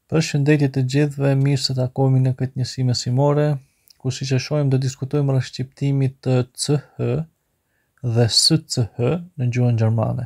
Përshëndetje të gjithëve, mirë se takohemi në këtë njësi mësimore, ku siç e shohim do diskutojmë rreth shqiptimit të CH dhe SCH në gjuhën gjermane.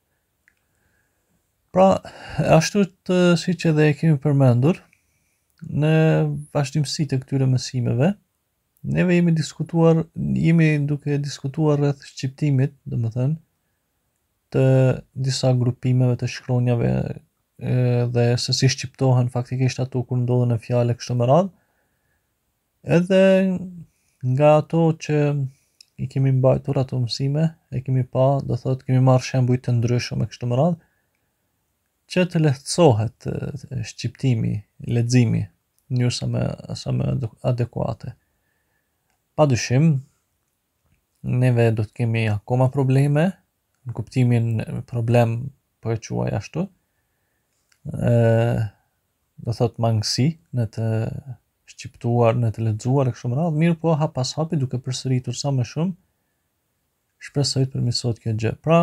Pra, ashtu siç edhe e kemi përmendur, në vazhdimsi të këtyre mësimeve, neve jemi duke diskutuar rreth shqiptimit, domethënë, të disa grupimeve të shkronjave dhe se si shqiptohen faktikisht ato kur ndodhen në fjalë kështu me radhë. Edhe nga ato që i kemi mbajtur ato mësime, e kemi pa, do thotë kemi marrë shembuj të ndryshëm e kështu me radhë, që të lehtësohet shqiptimi, leximi në mënyrë sa më adekuate. Padyshim, neve do të kemi akoma probleme, në kuptimin problem po e quaj ashtu, do thot mangësi në të shqiptuar, në të lexuar e kështu me radhë, mirë po hap pas hapi duke përsëritur sa më shumë, shpresoj të përmirësohet kjo gjë. Pra,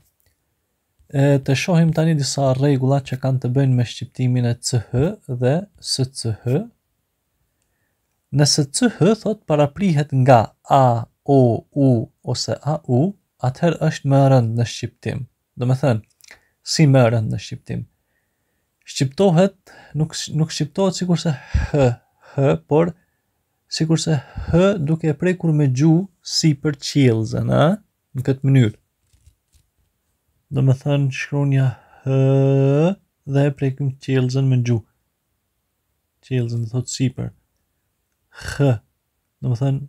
të shohim tani disa rregulla që kanë të bëjnë me shqiptimin e CH dhe SCH. Nëse CH thot paraprihet nga A, O, U ose AU, atëherë është më e rëndë në shqiptim. Domethënë, si më e rëndë në shqiptim. Shqiptohet, nuk shqiptohet sikurse h, por sikurse h duke e prekur me gjuhë sipër qiellzën, në këtë mënyrë. Domethënë shkronja h dhe e prekim qiellzën me gjuhë. Qiellzën do thot sipër. H, domethënë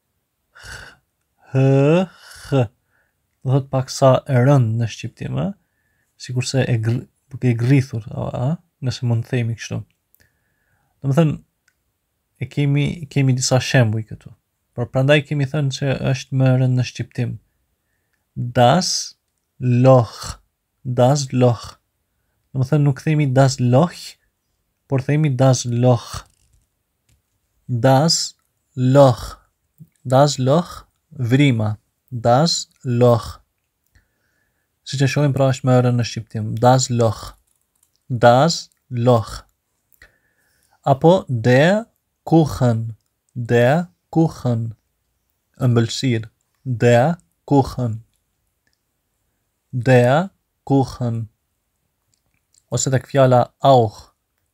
h, do thot paksa e rëndë në shqiptim, sikurse duke e grithur, nëse mund të themi kështu. Domethënë e kemi disa shembuj këtu. Por prandaj kemi thënë se është më e rëndë në shqiptim. Das Loch. Domethënë nuk themi das Loch, por themi das Loch. Das Loch, vrima. Das Loch. Siç e shohim pra është më e rëndë në shqiptim. Das Loch. Apo der Kuchen. Ëmbëlsirë. Der Kuchen. Ose tek fjala auch.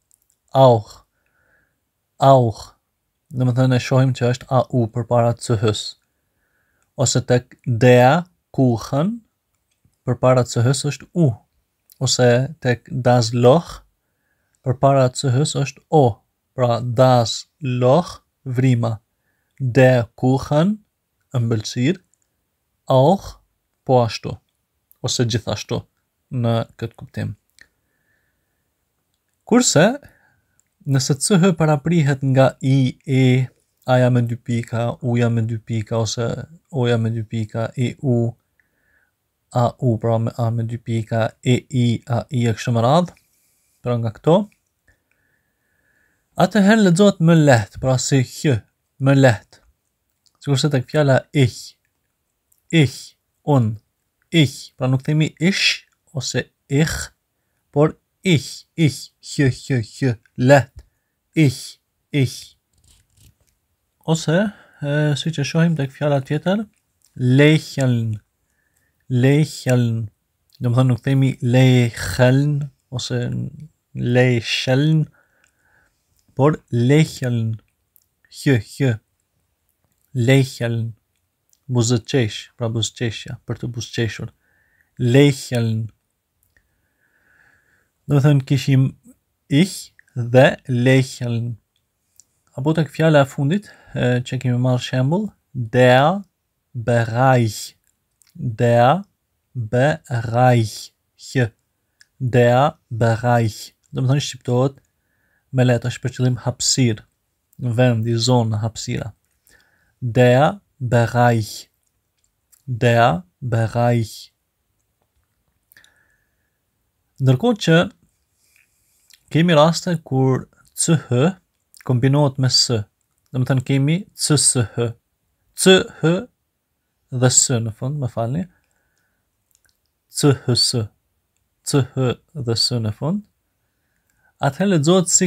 Domethënë e shohim që është AU përpara CH-s. Ose tek der Kuchen përpara CH-s është U. Ose tek das Loch përpara CH-s është O. Pra das Loch, vrima. Der Kuchen, ëmbëlsirë. Auch, po ashtu. Ose gjithashtu në këtë kuptim. Kurse, nëse CH paraprihet nga I, E, A-ja me 2 pika, U-ja me 2 pika, ose O-ja me 2 pika, E-U, A-U, pra me A me 2 pika, E-I, A-I e kështu me radhë, pra nga këto, atëherë lexohet më lehtë, pra si h, më lehtë. Sikurse tek fjala ich, ich, pra nuk themi ish ose ich, por ich, h, lehtë, ich. Ose, siç e shohim tek fjala tjetër, lächeln. Domethënë nuk themi lächeln ose lächeln, por lächeln. H. Lächeln. Buzëqesh, pra buzëqeshja, për të buzëqeshur. Lächeln. Domethënë kishim ich dhe lächeln. Apo tek fjala e fundit, që kemi marrë shembull, der Bereich. Der Bereich. Domethënë shqiptohet me letra është për qëllim hapësirë, vendi, zonë, hapësira. Der Bereich. Ndërkohë që kemi raste kur CH kombinohet me S. Domethënë kemi CSH. CH dhe S në fund, më falni. CH dhe S në fund. atëherë lexohet si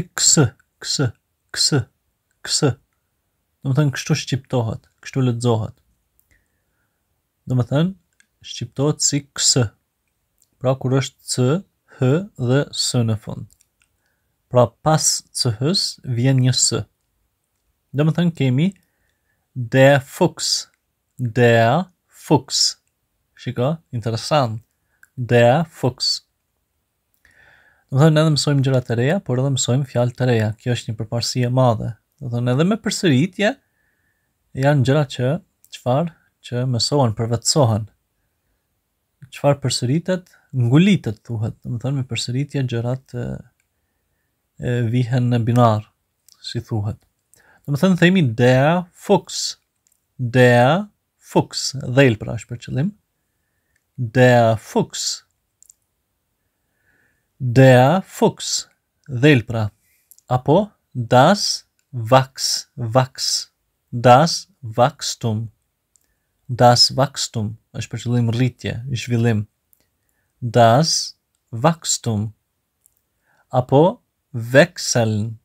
ks. Do të thënë kështu shqiptohet, kështu lexohet. Do të thënë shqiptohet si ks. Pra kur është c, h dhe s në fund. Pra pas ch-s vjen një s. Do të thënë kemi der Fuchs. Shiko, interesant. Der Fuchs. Do të thënë edhe mësojmë gjëra të reja, por edhe mësojmë fjalë të reja. Kjo është një përparësi e madhe. Do të thënë edhe me përsëritje janë gjëra që mësohen, përvetësohen. Çfarë përsëritet, ngulitet thuhet. Do të thënë me përsëritje gjërat vihen në binar, si thuhet. Do të thënë themi der Fuchs. Der Fuchs, dhejl pra është për qëllim. Der Fuchs. Der Fuchs, dhejl pra. Apo das Wachs. Das Wachstum. Das Wachstum është për qëllim rritje, zhvillim. Das Wachstum. Apo wechseln.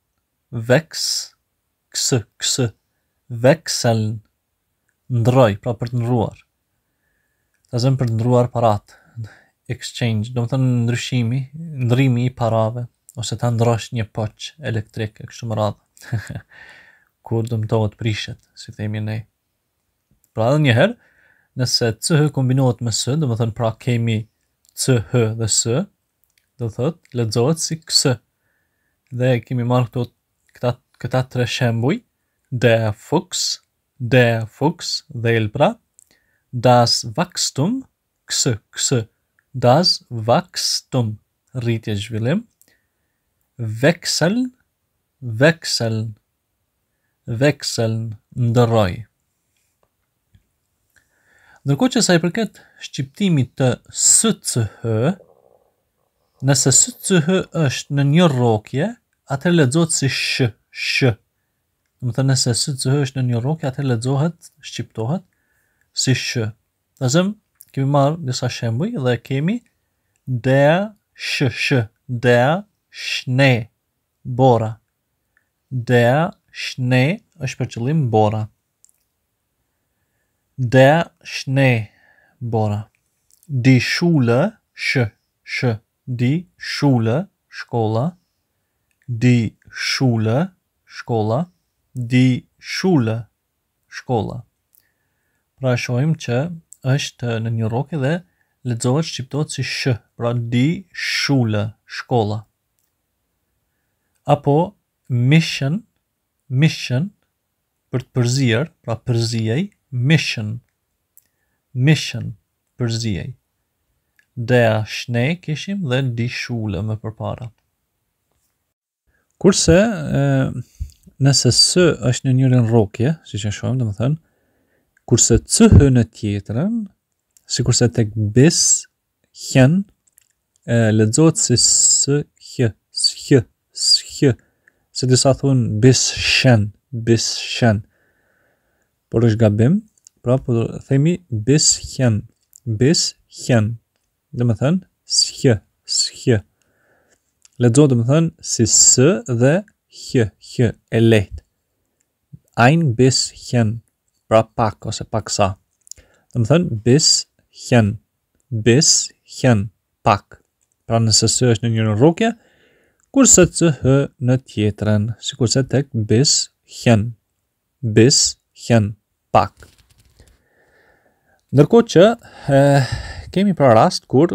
Wechseln. Ndroj, pra për të ndruar. Ta zëm për të ndruar parat. Exchange, do të thënë ndryshimi, ndrimi i parave, ose ta ndrosh një poç elektrik e kështu me radhë. Kur dëmtohet prishet, si themi ne. Pra edhe një herë, nëse ch kombinohet me s, do të thënë pra kemi ch dhe s, do të thotë lexohet si ks. Dhe kemi marrë këta tre shembuj, der Fuchs, dhejl pra, das Wachstum, ks, das Wachstum, rritje zhvillim, wechseln, ndërroj. Ndërkohë që sa i përket shqiptimit të SCH, nëse SCH është në një rrokje, atëherë lexohet si sh. Do të thënë nëse SCH është në një rrokje, atëherë lexohet, shqiptohet si sh. Tazëm kemi marrë disa shembuj dhe kemi der der Schnee, bora. Der Schnee është për qëllim bora. Der Schnee, bora. Die Schule, die Schule, shkolla. Die Schule, shkolla. Die Schule, shkolla. Pra shohim që është në një rrokje dhe lexohet, shqiptohet si sh, pra die Schule, shkolla. Apo mission, për të përzier, pra përzijej, mission, përzijej. Der Schnee kishim dhe die Schule më përpara. Kurse nëse s është në njërin rrokje, siç e shohim, domethënë, kurse ch në tjetrën, sikurse tek bis, hjen, lexohet si sh, se disa thonë bis shen, por është gabim, pra po themi bis hjen, domethënë sh. Lexohet domethënë si s dhe h e lehtë. Ein bisschen, pra pak ose paksa. Domethënë bisschen, pak. Pra nëse s është në një rrokje, kurse ch në tjetrën, sikurse tek bisschen, pak. Ndërkohë që kemi pra rast kur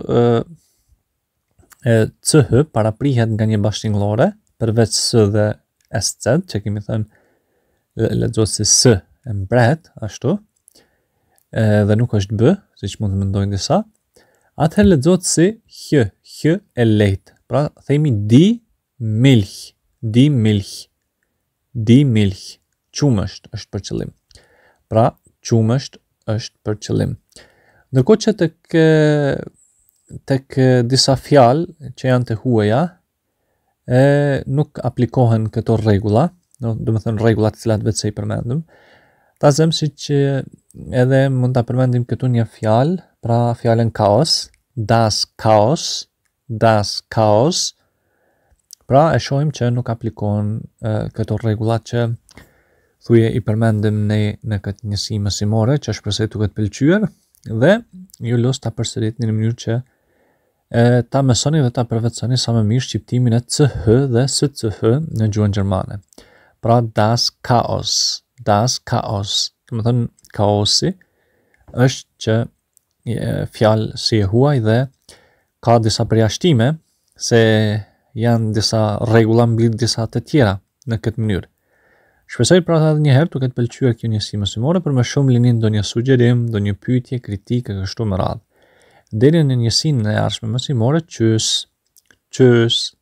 ch paraprihet nga një bashkëtingëllore, përveç s dhe sz, që kemi thënë lexohet si s e mbret, ashtu, dhe nuk është b, siç mund të mendojnë disa, atëherë lexohet si h e lehtë. Pra themi die Milch, qumësht është për qëllim. Pra qumësht është për qëllim. Ndërkohë që tek disa fjalë që janë të huaja, nuk aplikohen këto rregulla, do të thënë rregullat të cilat vetë se i përmendëm. Ta zëm siç edhe mund ta përmendim këtu një fjalë, pra fjalën kaos, das Chaos, Pra e shohim që nuk aplikohen këto rregullat që thuje i përmendim ne në këtë njësi mësimore që është përsëri duke të pëlqyer dhe ju los ta përsëritni në mënyrë që ta mësoni dhe ta përvetësoni sa më mirë shqiptimin e ch dhe sch në gjuhën gjermane. Pra das Chaos, do të thënë kaosi është që fjalë si e huaj dhe ka disa përjashtime se janë disa rregulla mbi disa të tjera në këtë mënyrë. Shpresoj pra edhe një herë duke të pëlqyer kjo njësi mësimore, për më shumë lini ndonjë sugjerim, ndonjë pyetje, kritikë kështu me radhë. Deri në njësinë e ardhshme mësimore, tschüss.